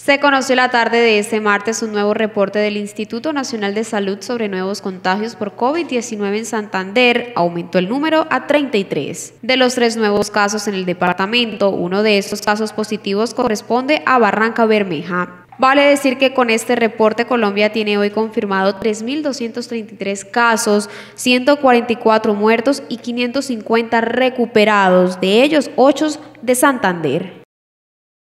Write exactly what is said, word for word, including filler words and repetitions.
Se conoció la tarde de este martes un nuevo reporte del Instituto Nacional de Salud sobre nuevos contagios por COVID diecinueve en Santander. Aumentó el número a treinta y tres. De los tres nuevos casos en el departamento, uno de estos casos positivos corresponde a Barranca Bermeja. Vale decir que con este reporte Colombia tiene hoy confirmado tres mil doscientos treinta y tres casos, ciento cuarenta y cuatro muertos y quinientos cincuenta recuperados, de ellos ocho de Santander.